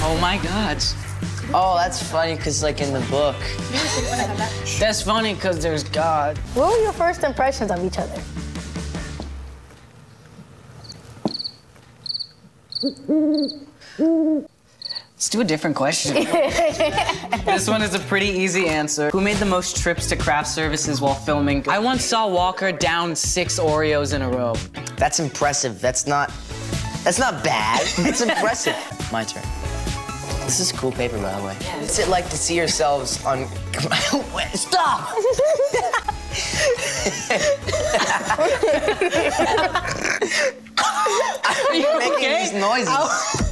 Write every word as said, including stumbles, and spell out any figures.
Oh my God. Oh, that's funny, because like in the book. That's funny, because there's God. What were your first impressions of each other? Let's do a different question. This one is a pretty easy answer. Who made the most trips to craft services while filming? I once saw Walker down six Oreos in a row. That's impressive. That's not, that's not bad. That's impressive. My turn. This is cool paper, by the way. What's it like to see yourselves on... Stop! Are you making okay? these noises?